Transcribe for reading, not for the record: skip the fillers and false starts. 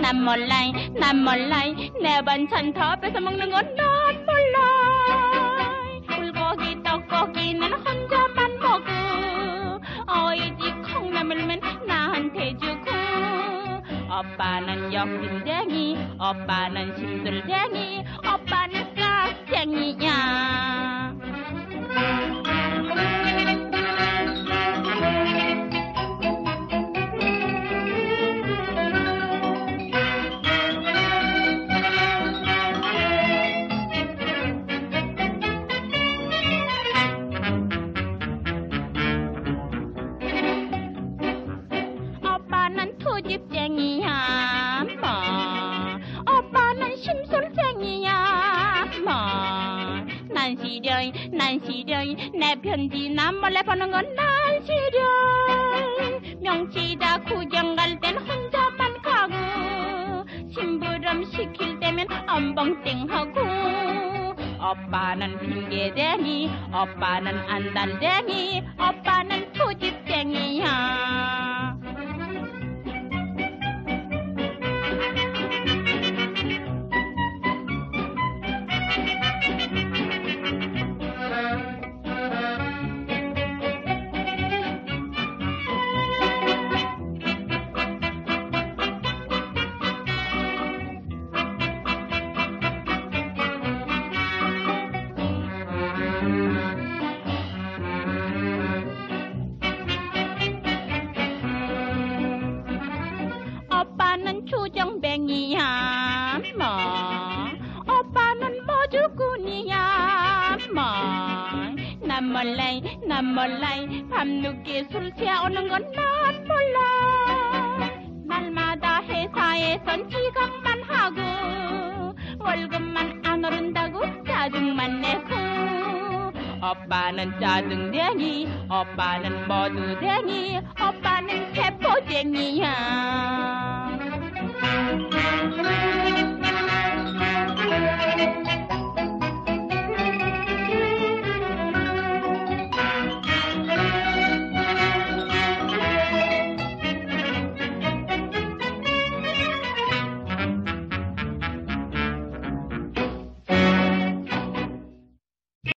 난 몰라. 내 반찬 다 뺏어 먹는 건 난 몰라. 불고기 떡고기는 혼자만 먹어. 어이지 콩나물면 나한테 주고. 오빠는 욕심쟁이, 오빠는 심술쟁이, 오빠는 깍쟁이야. 오빠는 투집쟁이야 뭐. 오빠는 심술쟁이야 뭐. 난 싫어. 내 편지 난 몰래 보는 건 난 싫어. 명치다 구경 갈 땐 혼자만 가고. 심부름 시킬 때면 엄벙땡하고. 오빠는 핑계대니, 오빠는 안달쟁이, 오빠는 투집쟁이야. 오빠는 주정뱅이야 뭐. 오빠는 모주꾼이야 뭐. 난 몰라. 밤늦게 술 취하오는 건 난 몰라. 날마다 회사에선 지각만 하고. 월급만 안 오른다고 짜증만 내고. 오빠는 짜증쟁이, 오빠는 모두쟁이, 오빠는 세포쟁이야.